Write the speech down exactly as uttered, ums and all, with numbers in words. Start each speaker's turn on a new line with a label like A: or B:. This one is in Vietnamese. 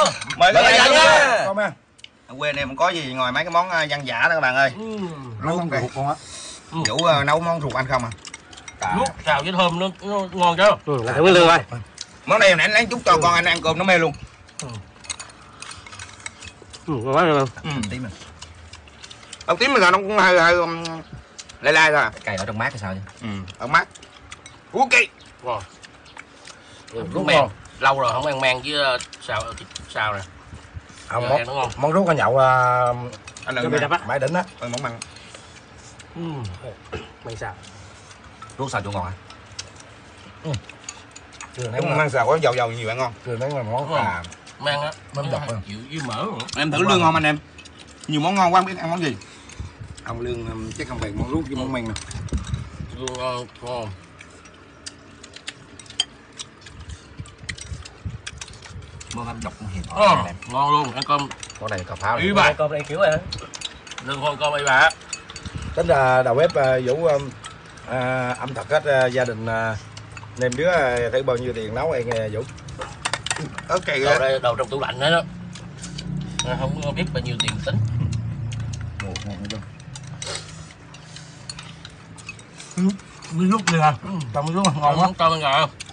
A: Mời các bạn nha.
B: Con nha.
A: Ở quê này không có gì ngoài mấy cái món dân dã đó các bạn ơi.
B: Nấu con ruột con á.
A: Vũ uh, nấu món ruột ăn không à?
C: Luộc xào với thơm nó, nó ngon chứ.
D: Ừ, là thử với lương ơi.
A: Món này nãy lấy chút cho con anh ăn cơm nó mê luôn.
D: Ừ, ngon quá luôn.
A: Ừ. Tím rồi. Ốc tím bây giờ nó cũng hơi hơi um, lai lai thôi.
E: Cay ở trong mát hay sao chứ?
A: Ừ, ở mát. Ok.
C: Ngon. Đúng men. Lâu rồi không ăn men với uh, xào thịt xào nè.
B: À, món, ngon. Món rút con nhậu uh,
A: anh đừng
B: á. Mãi đỉnh á.
A: Ừ, món mặn.
D: Ừ. Mày sao?
E: Rút xào chua ngọt hả?
B: Ừ. Trường
A: Đúng mang xào có dầu dầu nhiều bạn ngon.
B: Trường đấy là món à
C: men á,
B: mắm dọc rồi.
C: chịu với mỡ.
A: Em thử lương ngon anh em. Nhiều món ngon quá không biết ăn món gì. Ông lương um, chắc không phải món rút với món men nè.
C: Lương ngon, ngon.
E: Món mắm dọc cũng hiền.
C: Ờ, ngon luôn, ăn cơm.
E: Món này cà pháo.
C: Ý bà.
D: Cơm đây kiểu rồi hả?
C: Lương thôi cơm ấy bà.
B: Tính là đầu bếp uh, Vũ uh, à, âm thật hết uh, gia đình uh, nem đứa uh, thấy bao nhiêu tiền nấu ăn uh, Vũ.
A: Ok
C: Đầu đây đầu trong tủ lạnh hết đó. Không biết bao nhiêu tiền tính.
B: Miếng rút đi ha. Tao miếng rút ngon quá.
C: Tao ăn gà.